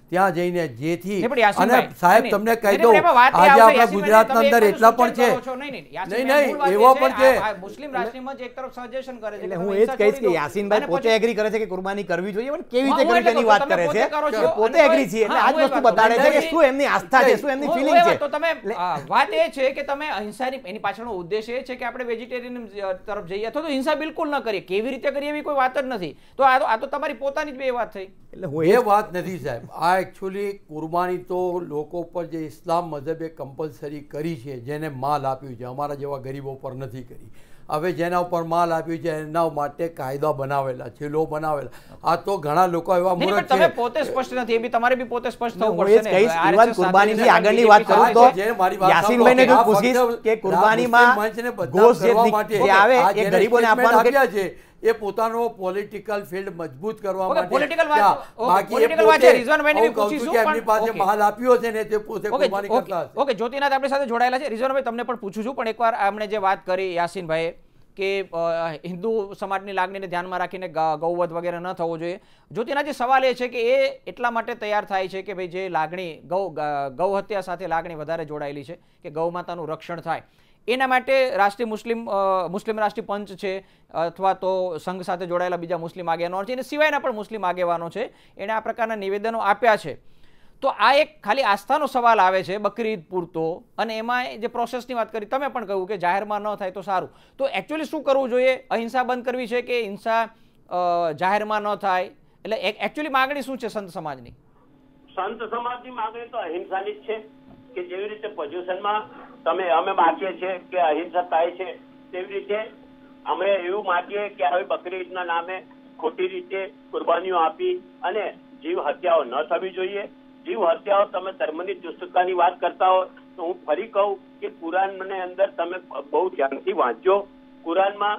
ત્યાં જઈને જેથી નહીં, પણ યાસીનભાઈ, અને સાહેબ નહીં, તમને કહી નહીં, દઉં પણ એમાં વાત એ આજે આવશે, આપણા યાસીનભાઈ, ગુજરાતના તમે અંદર એક એટલા સૂચન પણ છે કરો છો, નહીં, નહીં મૂળ વાત એવો એ પણ છે, છે. આ મુસ્લિમ રાષ્ટ્રીય મંચ એક તરફ સજેશન કરે છે એટલે કે હું તમે એ જ હિંસા કહીશ છોડી કે દો. યાસીનભાઈ અને પોતે પછી- એગ્રી કરે છે કે કુરબાની કરવી જોઈએ, પણ કેવી હું રીતે કરવી એટલે તેની કહું, વાત તમે કરે પોતે છે. કરો છો, પોતે અને એગ્રી છે એટલે હા, આ જ હું એ વસ્તુ વાત બતાડે છે કે કરું. શું એમની આસ્થા છે, શું એમની હું ફિલિંગ એ છે. વાત તો તમે વાત એ છે કે તમે અહિંસાની એની પાછળનો ઉદ્દેશ એ છે કે આપણે વેજીટેરિયન તરફ જઈએ અથવા તો હિંસા બિલકુલ ન કરીએ. કેવી રીતે કરીએ એવી કોઈ વાત જ નથી. તો આ તો તમારી પોતાની જ બે વાત થઈ. એટલે હું એ વાત નથી સાહેબ. આ એકચ્યુઅલી કુરબાની તો લોકો પર જે ઇસ્લામ મઝહબે કમ્પલસરી કરી છે, જેને માલ આપ્યું છે, અમારા જેવા ગરીબો પર નથી કરી. હવે જેના ઉપર માલ આપ્યું છે એના માટે કાયદા બનાવેલા છે, લો બનાવેલા. આ તો ઘણા લોકો એવા નહીં, મૂર્ખ પણ તમે છે. પોતે સ્પષ્ટ નથી, એ બી તમારે બી પોતે સ્પષ્ટ થવું હું એ જ પડશે ને. કહીશ, RSS ઇવન સાથે કુરબાનીની જે આગળની વાત કરું તો જે મારી વાત યાસીનભાઈને જો સાંભળો, આ પૂછીશ ફક્ત કે કુરબાનીમાં મુસ્લિમ મંચને બદનામ ગોશ્ત જે કરવા માટે જે આવે આ એ જેને ગરીબોને statement આપવાનું કે- આપ્યા છે એ પોતાનો પોલિટિકલ ફિલ્ડ મજબૂત કરવા ઓકે, માટે political વાત- ત્યાં. ઓકે, બાકી એ political વાત છે, પોતે- રિઝવાનભાઈને બી હું કહું છું પૂછીશું, કે એમની પણ પાસે ઓકે. માલ આપ્યો છે ને તે પોતે ઓકે, કુરબાની કરતા હશે. ઓકે, જ્યોતિનાથ આપણી સાથે જોડાયેલા છે. રિઝવાનભાઈ, તમને પણ પૂછું છું, પણ એકવાર આમણે જે વાત કરી યાસીનભાઈએ કે હિન્દુ સમાજની લાગણીને ધ્યાનમાં રાખીને ગૌવધ વગેરે ન થવો જોઈએ. જ્યોતિનાથજી, સવાલ એ છે કે એ એટલા માટે તૈયાર થાય છે કે ભાઈ જે લાગણી ગૌ હત્યા સાથે લાગણી વધારે જોડાયેલી છે કે ગૌ માતાનું રક્ષણ થાય, એના માટે રાષ્ટ્રીય મુસ્લિમ રાષ્ટ્રીય પંચ છે અથવા તો સંઘ સાથે જોડાયેલા બીજા મુસ્લિમ આગેવાનો છે, એને સિવાયના પણ મુસ્લિમ આગેવાનો છે, એણે આ પ્રકારના નિવેદનો આપ્યા છે. તો આ એક ખાલી આસ્થાનો સવાલ આવે છે બકરી ઈદ પૂરતો, અને એમાં જે પ્રોસેસની વાત કરી, તમે પણ કહ્યું કે જાહેરમાં ન થાય તો સારું. તો એકચ્યુઅલી શું કરવું જોઈએ? અહિંસા બંધ કરવી છે કે હિંસા જાહેરમાં ન થાય? એટલે એકચ્યુઅલી માગણી શું છે સંત સમાજની? સંત સમાજની માંગણી તો અહિંસાની જ છે કે જેવી રીતે પોઝિશનમાં અમે માગીએ છીએ કે અહિંસા થાય છે, તેવી રીતે અમે એવું માગીએ કે હવે બકરી ઈદના નામે ખોટી રીતે કુરબાનીઓ આપી અને જીવ હત્યાઓ ન થવી જોઈએ. જીવ હત્યાઓ, તમે ધર્મની ચુસ્તતાની વાત કરતા હો તો હું ફરી કહું કે કુરાનની અંદર તમે બહુ ધ્યાનથી વાંચજો. કુરાનમાં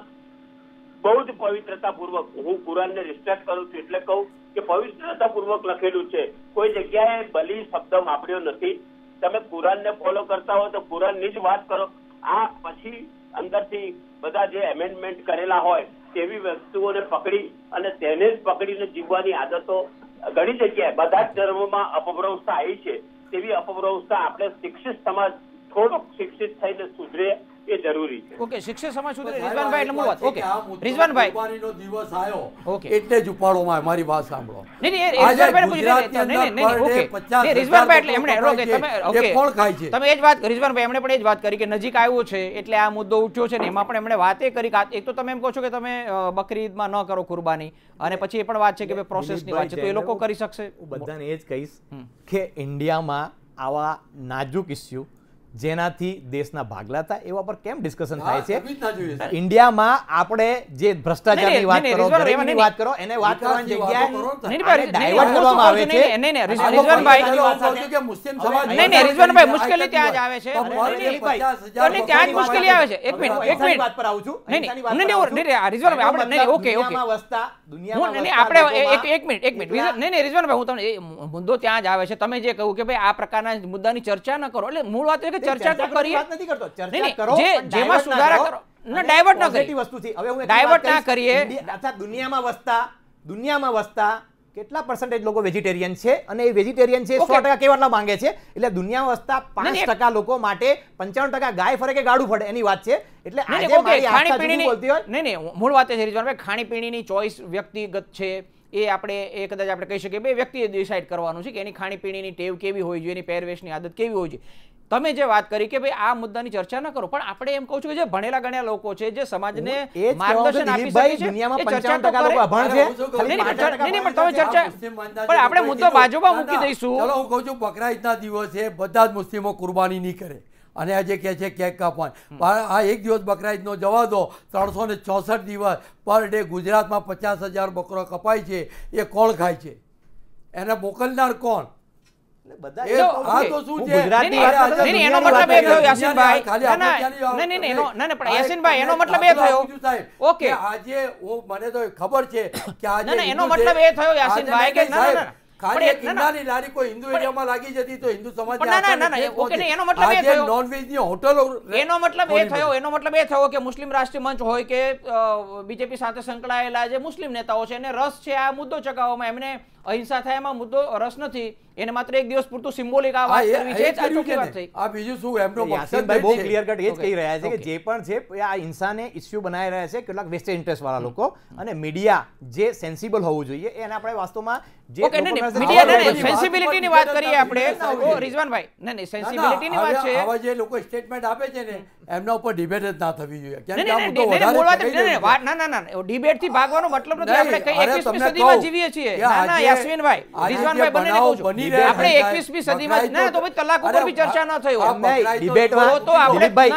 બહુ જ પવિત્રતાપૂર્વક, હું કુરાનને રિસ્પેક્ટ કરું છું એટલે કહું કે પવિત્રતાપૂર્વક લખેલું છે. કોઈ જગ્યાએ બલી શબ્દ વાપર્યો નથી. તમે કુરાનને ફોલો કરતા હો તો કુરાનની જ વાત કરો. આ પછી અંદરથી બધા જે એમેન્ડમેન્ટ કરેલા હોય તેવી વસ્તુઓને પકડી અને તેને જ પકડીને જીવવાની આદતો ઘણી જગ્યાએ બધા જ ધર્મોમાં અપભ્રંશતા આવી છે. તેવી અપભ્રંશતા આપણે શિક્ષિત સમાજ થોડોક શિક્ષિત થઈને સુધરે એ જરૂરી છે. ઓકે, શિક્ષિત સમાજ સુધરે. રિઝવાનભાઈ, એટલે મૂળ વાત. ઓકે, આ મુદ્દો રિઝવાનભાઈ, કુરબાનીનો દિવસ આવ્યો ઓકે. એટલે જ ઉપાડવામાં મારી વાત સાંભળો. નહીં, નહીં, આજે રિઝવાનભાઈને પૂછી ગુજરાતની નહીં, અંદર નહીં, per day ઓકે. 50,000 નહીં, રિઝવાનભાઈ, એટલે એમણે લોકો ઓકે, ખાય તમે છે. ઓકે, એ કોણ ખાય છે? તમે એ જ વાત, રિઝવાનભાઈ, એમણે પણ એ જ વાત કરી કે નજીક આવ્યો છે એટલે આ મુદ્દો ઉઠ્યો છે ને એમાં પણ એમણે વાત એ કરી કે એક તો તમે એમ કહો છો કે તમે બકરી ઈદમાં ન કરો કુરબાની, અને પછી એ પણ વાત છે કે ભાઈ પ્રોસેસની વાત છે તો એ લોકો કરી શકશે. હું બધાને એ જ કહીશ કે ઇન્ડિયામાં આવા નાજુક ઇસ્યુ જેનાથી દેશના ભાગલા થાય એવા પર કેમ ડિસ્કશન થાય છે? એવી જ ના જોઈએ સાહેબ. ઇન્ડિયામાં આપણે જે ભ્રષ્ટાચારની વાત નહીં, કરો, રિઝવાન, ગરીબીની નહીં, વાત કરો, એને વાત કરવાની વિકાસની વાતો કરો જગ્યાએ ને. નહીં, આને નહીં, divert હું કરવામાં આવે શું કહું છું, છે. નહીં, નહીં, આ રિઝવાનભાઈ, લોકો હું કહું છું કે મુસ્લિમ સમાજ નહીં, નહીં, રિઝવાનભાઈ, મુશ્કેલી ત્યાં જ આવે છે. પણ નહીં, નહીં, પર ડે 50,000 નહીં, ત્યાં જ મુશ્કેલી આવે છે. એક મિનિટ, એક અહિંસાની મિનિટ. વાત પર આવું છું. નહીં, નહીં, અહિંસાની વાત નહીં, પર આવું નહીં, છું. નહીં, રિઝવાનભાઈ, આપણે નહીં, ઓકે, ઓકે. દુનિયામાં વસતા આપણે એક મિનિટ, એટલા- નહીં, નહીં, રિઝવાનભાઈ, હું તમને મુદ્દો ત્યાં જ આવે છે. તમે જે કહ્યું કે ભાઈ આ પ્રકારના મુદ્દાની ચર્ચા ન કરો, એટલે મૂળ વાત એ કે ચર્ચા તો કરવાની કરીએ. વાત નથી કરતો. ચર્ચા નહીં, નહીં, કરો, પણ જેમાં divert ના સુધારા કરો. કરો. ના, અને divert ના positive કરીએ. વસ્તુથી. હવે હું એક Divert વાત ના કહીશ. કરીએ. અચ્છા, દુનિયામાં વસતા કેટલા percentage લોકો વેજીટેરિયન છે અને એ વેજીટેરિયન છે 100% કેવટલા માંગે છે? એટલે દુનિયામાં વસતા 5% લોકો માટે 95% ગાય ફરે કે ગાડું ફરે એની વાત છે. એટલે નહીં, આજે નહીં, ઓકે, મારી આસ્થા જુદી ખાણીપીણીની બોલતી હોય. નહીં, નહીં, મૂળ વાત એ છે રિઝવાનભાઈ, ખાણીપીણીની ચોઈસ વ્યક્તિગત છે. એ કદાચ આપણે કહી શકીએ બે વ્યક્તિએ ડિસાઇડ કરવાનું છે કે એની ખાણીપીણીની ટેવ કેવી હોવી જોઈએ, એની પહેરવેશની આદત કેવી હોવી જોઈએ. તમે જે વાત કરી કે ભાઈ આ મુદ્દાની ચર્ચા ન કરો, પણ આપણે એમ કહું છું કે જે ભણેલા ગણ્યા લોકો છે, જે સમાજને માર્ગદર્શન આપી શકે છે, દુનિયામાં એ ચર્ચા 95% તો લોકો અભણ છે. નહીં, નહીં, ખાલી નહીં, 5% પણ તમે ચર્ચા, પણ આપણે મુદ્દો બાજુમાં મૂકી દઈશું. ચલો હું કહું છું બકરા ઈદના દિવસે બધા જ મુસ્લિમો કુરબાની નહીં કરે અને આજે કહે છે કેક કાપવાનું. પણ આ એક દિવસ બકરા ઈદનો જવા દો, 364 દિવસ પર ડે ગુજરાતમાં 50,000 બકરો કપાય છે. એ કોણ ખાય છે? એને મોકલનાર કોણ? બધા એ આ તો શું છે? ગુજરાતની નહીં, વાત નહીં, નહીં, એનો મતલબ એ થયો યાસીનભાઈ. ના, નહીં, નહીં, પણ યાસીનભાઈ, એનો મતલબ એ થયો. ઓકે. આજે મને તો ખબર છે કે આજે ના, એનો મતલબ એ થયો યાસીનભાઈ કે ના, ના, ખાલી એક ઈંડાની લારી કોઈ હિન્દુ એરિયામાં લાગી જતી તો હિન્દુ સમાજ ઓકે, નહીં, એનો મતલબ એ થયો. નોનવેજની હોટલો એનો મતલબ એ થયો કે મુસ્લિમ રાષ્ટ્રીય મંચ હોય કે બીજેપી સાથે સંકળાયેલા જે મુસ્લિમ નેતાઓ છે એને રસ છે આ મુદ્દો ચકાવવામાં, એમને અહિંસા થાય એમાં મુદ્દો રસ નથી, એને માત્ર એક દિવસ પૂરતું સિમ્બોલિક આ વાત કરવી છે, આ ચોખ્ખી વાત થઈ. આ બીજું શું એમનો યાસીનભાઈ બહુ ક્લિયર કટ એ જ કહી રહ્યા છે કે જે પણ છે આ હિંસાને ઇસ્યુ બનાવી રહ્યા છે કેટલાક વેસ્ટેડ ઇન્ટરેસ્ટ વાળા લોકો, અને મીડિયા જે સેન્સિબલ હોવું જોઈએ એને આપણે વાસ્તવમાં જે સેન્સિબિલિટી ની વાત કરીએ આપણે રિઝવાનભાઈ, નહીં સેન્સિબિલિટી ની વાત છે. આવા જે લોકો સ્ટેટમેન્ટ આપે છે ને એમના ઉપર ડિબેટ જ ના થવી જોઈએ, કેમ કે આ મુદ્દો વધારે ના ડિબેટ થી ભાગવાનો મતલબ નથી. આપણે કઈ 21મી સદીમાં જીવીએ છીએ. ના ના યાસ્મીનભાઈ, રિઝવાનભાઈ બંનેને કહું છું, આપણે 21મી સદીમાં ના તો ભાઈ તલાક ઉપર બી ચર્ચા ન થઈ હોય ડિબેટમાં. તો આપણે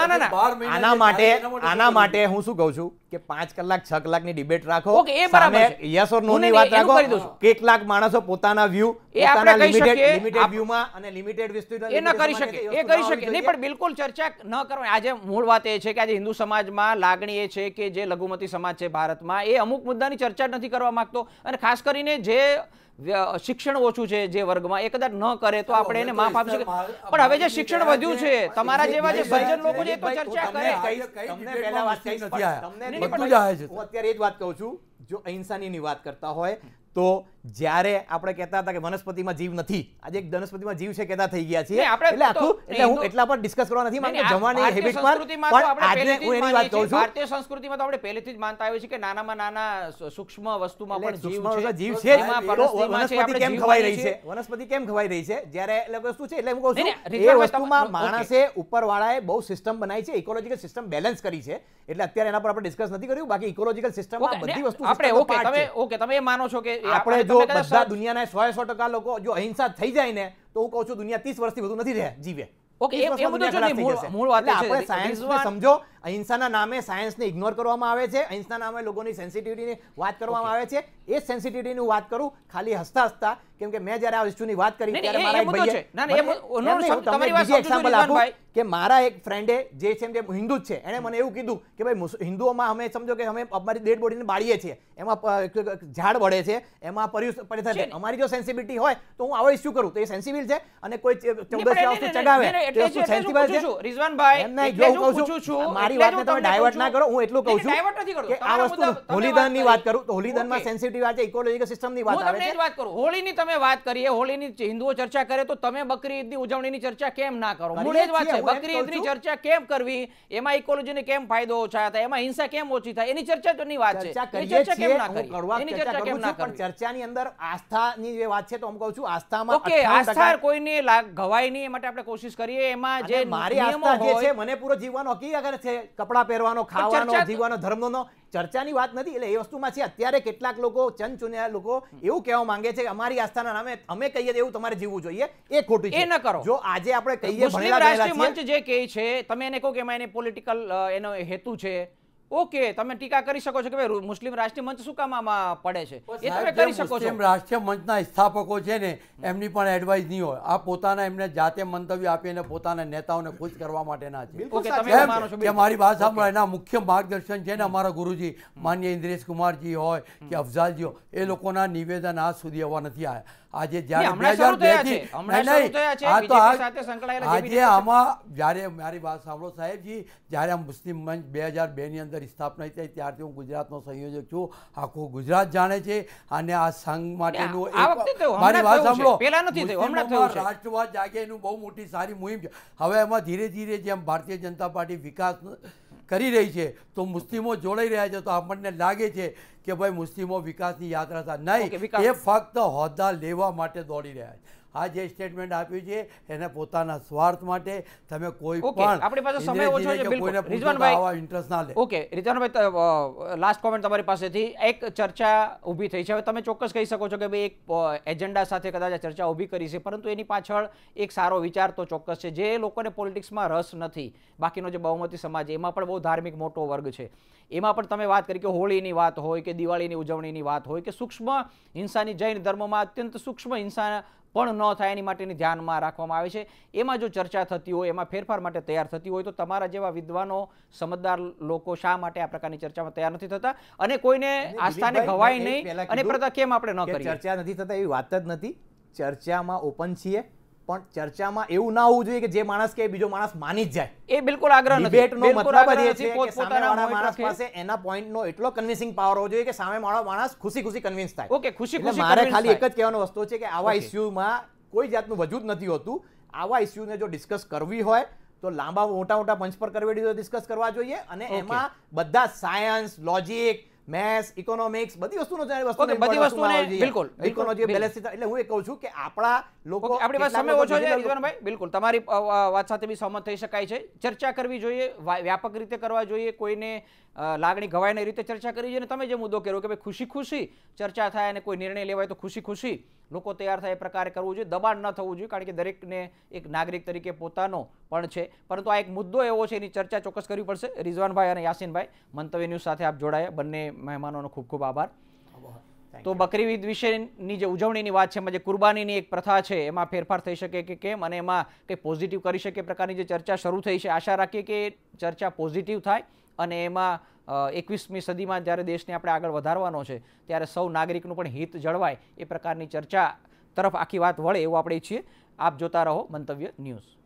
આના માટે હું શું કહું છું કે 5 કલાક 6 કલાકની ડિબેટ રાખો, ઓકે એ બરાબર છે, યસ ઓર નો ની વાત રાખો. કેટલાક માણસો પોતાના વ્યૂ એ આપણે કહી શકીએ લિમિટેડ વ્યૂમાં અને લિમિટેડ વિસ્તૃત એ ન કરી શકે, એ કરી શકે નહીં, પણ બિલકુલ ચર્ચા ન કરવાની. આજે મૂળ વાત એ છે કે આજે હિન્દુ સમાજમાં લાગણી એ છે કે જે લઘુમતી સમાજ છે ભારતમાં એ અમુક મુદ્દાની ચર્ચા નથી કરવા માંગતો, અને ખાસ કરીને જે શિક્ષણ ઓછું છે જે વર્ગમાં એ કદાચ ન કરે તો આપણે એને માફ આપી શકીએ. પણ હવે જે શિક્ષણ વધ્યું છે, તમારા જેવા જે સજ્જન લોકો છે એ તો ચર્ચા કરે. તમને પહેલા વાત કહીશ, તમને બધું જ આવે છે. હું અત્યારે એ જ વાત કહું છું, જો અહિંસાની વાત કરતા હોય તો જ્યારે આપણે કહેતા હતા કે વનસ્પતિમાં જીવ નથી, આજે એક વનસ્પતિમાં જીવ છે કહેતા થઈ ગયા છીએ. એટલે હું એટલા પર ડિસ્કસ કરવા નથી માંગતો જમવાની હેબિટ પર, પણ આજે હું એની વાત કહું છું ભારતીય સંસ્કૃતિમાં તો આપણે પહેલેથી જ માનતા આવીએ છીએ કે નાનામાં નાના સૂક્ષ્મ વસ્તુમાં પણ જીવ છે. વનસ્પતિ કેમ ખવાઈ રહી છે, વનસ્પતિ કેમ ખવાઈ રહી છે જ્યારે એટલે વસ્તુ છે. એટલે હું કહું છું એ વસ્તુમાં માણસે ઉપરવાળાએ બહુ સિસ્ટમ બનાવી છે, ઇકોલોજીકલ સિસ્ટમ બેલેન્સ કરી છે. એટલે અત્યારે એના પર આપણે ડિસ્કસ નથી કર્યું, બાકી ઇકોલોજીકલ સિસ્ટમમાં બધી વસ્તુ આપણે તમે એ માનો છો કે આપણે જો બધા દુનિયાના 100% લોકો જો અહિંસા થઈ જાય ને તો હું કહું છું દુનિયા 30 વર્ષથી વધુ નથી રહે જીવે. ઓકે એ બધું મૂળ વાત છે. આપણે સાયન્સને સમજો, અહિંસાના નામે સાયન્સને ઇગ્નોર કરવામાં આવે છે, અહિંસાના નામે લોકોની સેન્સિટિવિટીની વાત કરવામાં આવે છે. એ સેન્સિટિવિટીની વાત કરું ખાલી હસતા હસતા, કેમ કે મેં જ્યારે આ ઇશ્યુની વાત કરી ત્યારે મારા એક ભાઈએ તમારી બીજી એક્ઝામ્પલ આપું કે મારા એક ફ્રેન્ડે જે છે જે હિન્દુ જ છે, એણે મને એવું કીધું કે ભાઈ હિન્દુઓમાં અમે સમજો કે અમે અમારી ડેડ બોડીને બાળીએ છીએ, એમાં ઝાડ વળે છે, એમાં પરિસ્થિતિ છે. અમારી જો સેન્સિબિલિટી હોય તો હું આવો ઇશ્યુ કરું તો એ સેન્સિબલ છે, અને કોઈ 14 વસ્તુ ચગાવે તો શું સેન્સિબલ છે? રિઝવાનભાઈ, એટલે હું કહું છું મારી વાતને તમે ડાયવર્ટ ના કરો. હું એટલું કહું છું કે આ વસ્તુ હોલીદહનની વાત કરું તો હોલીદહનમાં સેન્સિટિવ વાત છે, ઇકોલોજીકલ સિસ્ટમની વાત આવે છે. વાત કરું હોળીની તમે વાત કરીએ, હોળીની હિન્દુઓ ચર્ચા કરે તો તમે બકરી ઈદની ઉજવણીની ચર્ચા કેમ ના કરો? મૂળ જ વાત છે, બકરી ઈદની ચર્ચા કેમ કરવી, એમાં ઇકોલોજીને કેમ ફાયદો ઓછા થાય, એમાં હિંસા કેમ ઓછી થાય, એની ચર્ચા તો ની વાત છે. ચર્ચા કેમ ના કરવી, એની ચર્ચા કેમ ના કરવી? ચર્ચાની અંદર આસ્થાની જે વાત છે તો હું કહું છું આસ્થામાં ઓકે, આસ્થા કોઈને ગવાય નહીં એ માટે આપણે કોશિશ કરીએ. એમાં જે મારી આસ્થા જે છે મને પૂરો જીવવાનો હકીકત છે, કપડા પહેરવાનો, ખાવાનો, જીવવાનો, ધર્મનો ચર્ચાની વાત નથી. એટલે એ વસ્તુમાં છે અત્યારે કેટલાક લોકો ચનચુન્યા લોકો એવું કહેવા માંગે છે કે અમારી આસ્થાના નામે અમે કહીએ એવું તમારે જીવવું જોઈએ, એ ખોટું છે. એ ન કરો. જો આજે આપણે કહીએ મુસ્લિમ રાષ્ટ્રીય મંચ જે કહે છે, તમે એને કહો કે એમાં એને પોલિટિકલ એનો હેતુ છે, ઓકે, તમે ટીકા કરી શકો છો કે ભાઈ મુસ્લિમ રાષ્ટ્રીય મંચ શું કામ આમાં પડે છે, એ તમે કરી શકો છો. મુસ્લિમ રાષ્ટ્રીય મંચના સ્થાપકો છે ને એમની પણ એડવાઇસ નહીં હોય, આ પોતાના એમને જાતે મંતવ્ય આપીને પોતાના નેતાઓને ખુશ કરવા માટેના છે. ઓકે, તમે માનો છો કે મારી વાત સાંભળો, એના મુખ્ય માર્ગદર્શન છે ને અમારા ગુરુજી માન્ય ઇન્દ્રેશ કુમારજી હોય કે અફઝાલજી હોય, એ લોકોના નિવેદન આજ સુધી આવવા નથી આવ્યા. આજે જ્યારે 2002 આજે આમાં જ્યારે મારી વાત સાંભળો સાહેબજી, જ્યારે આ મુસ્લિમ મંચ 2002 ની અંદર સ્થાપના થઈ ત્યારથી હું ગુજરાતનો સંયોજક છું. આખું ગુજરાત જાણે છે અને આ સંઘ માટેનું મારી વાત સાંભળો, રાષ્ટ્રવાદ જાગે એનું બહુ મોટી સારી મુહિમ છે. હવે એમાં ધીરે ધીરે જેમ ભારતીય જનતા પાર્ટી વિકાસ કરી રહી છે તો મુસ્લિમો જોડાઈ રહ્યા છે, તો આપણને લાગે છે કે ભાઈ મુસ્લિમો વિકાસની યાત્રા થાય નહીં, એ ફક્ત હોદ્દા લેવા માટે દોડી રહ્યા છે. આ જે સ્ટેટમેન્ટ આપ્યું છે એને પોતાના સ્વાર્થ માટે તમે કોઈ પણ આપણી પાસે સમય ઓછો છે, બિલકુલ રિઝવાનભાઈ ઇન્ટરેસ્ટ ના લે. ઓકે રિઝવાનભાઈ, લાસ્ટ કોમેન્ટ તમારી પાસેથી. એક ચર્ચા ઊભી થઈ છે, હવે તમે ચોક્કસ કહી શકો છો કે ભાઈ એક એજન્ડા સાથે કદાચ આ ચર્ચા ઊભી કરી છે, પરંતુ એની પાછળ એક સારો વિચાર તો ચોક્કસ છે. જે લોકોને પોલિટિક્સમાં રસ નથી, બાકીનો જે બહુમતી સમાજ એમાં પણ બહુ ધાર્મિક મોટો વર્ગ છે, એમાં પણ તમે વાત કરી કે હોળીની વાત હોય કે દિવાળીની ઉજવણીની વાત હોય કે સૂક્ષ્મ હિંસાની, જૈન ધર્મમાં અત્યંત સૂક્ષ્મ હિંસા પણ ન થાય એની માટેની ધ્યાનમાં રાખવામાં આવે છે, એમાં જો ચર્ચા થતી હોય, એમાં ફેરફાર માટે તૈયાર થતી હોય, તો તમારા જેવા વિદ્વાનો, સમજદાર લોકો શા માટે આ પ્રકારની ચર્ચામાં તૈયાર નથી થતા અને કોઈને આસ્થાને ગવાય નહીં, અને પ્રથા કેમ આપણે ન કરીએ? ચર્ચા નથી થતા એવી વાત જ નથી. ચર્ચામાં ઓપન છીએ, પણ ચર્ચામાં એવું ના હોવું જોઈએ કે જે માણસ કે બીજો માણસ માની જ જાય. એ બિલકુલ આગ્રહ નથી. ડિબેટનો બિલકુલ મતલબ આગ્રહ જ એ નથી. છે કે સામેવાળા માણસ રાખે. પાસે એના પોઈન્ટનો એટલો કન્વિન્સિંગ પાવર હોવો જોઈએ કે સામેવાળો માણસ ખુશી કન્વિન્સ થાય. ઓકે, ખુશી એટલે ખુશી મારે convince ખાલી એક થાય. જ કહેવાનો વસ્તુ છે કે આવા ઓકે. ઇસ્યુમાં કોઈ જાતનું વજૂદ નથી હોતું. આવા ઇસ્યુને જો ડિસ્કસ કરવી હોય તો લાંબા મોટા મંચ પર કરવી ડિસ્કસ કરવા જોઈએ અને ઓકે. એમાં બધા સાયન્સ, લોજિક, મેથ્સ, ઇકોનોમિક્સ બધી વસ્તુનો ઓકે, બધી વસ્તુને બિલકુલ, ઇકોનોમિક બિલકુલ. બેલેન્સ. એટલે હું એ કહું છું કે આપણા લોકો ઓકે, આપણી પાસે કેટલાક સમય લોકો ઓછો છે digital- રિઝવાનભાઈ. બિલકુલ તમારી વાત સાથે બી સહમત થઈ શકાય છે. ચર્ચા કરવી જોઈએ, વ્યાપક રીતે કરવા જોઈએ, કોઈને લાગણી ઘવાય નહીં રીતે ચર્ચા કરવી જોઈએ. અને તમે જે મુદ્દો કર્યો કે ભાઈ ખુશી ચર્ચા થાય અને કોઈ નિર્ણય લેવાય તો ખુશી લોકો તૈયાર થાય એ પ્રકારે કરવું જોઈએ. દબાણ ન થવું જોઈએ, કારણ કે દરેકને એક નાગરિક તરીકે પોતાનો પણ છે. પરંતુ આ એક મુદ્દો એવો છે, એની ચર્ચા ચોક્કસ કરવી પડશે. રિઝવાનભાઈ અને યાસીનભાઈ, મંતવ્ય ન્યૂઝ સાથે આપ જોડાયા. બંને મહેમાનોનો ખૂબ ખૂબ આભાર. તો બકરી ઈદ વિશેની જે ઉજવણીની વાત છે, એમાં જે કુરબાનીની એક પ્રથા છે એમાં ફેરફાર થઈ શકે કે કેમ, અને એમાં કંઈ પોઝિટિવ કરી શકે પ્રકારની જે ચર્ચા શરૂ થઈ છે, આશા રાખીએ કે ચર્ચા પોઝિટિવ થાય અને એમાં 21મી સદીમાં જ્યારે દેશને આપણે આગળ વધારવાનો છે ત્યારે સૌ નાગરિકનું પણ હિત જળવાય એ પ્રકારની ચર્ચા તરફ આખી વાત વળે એવું આપણે ઈચ્છીએ. આપ જોતા રહો મંતવ્ય ન્યૂઝ.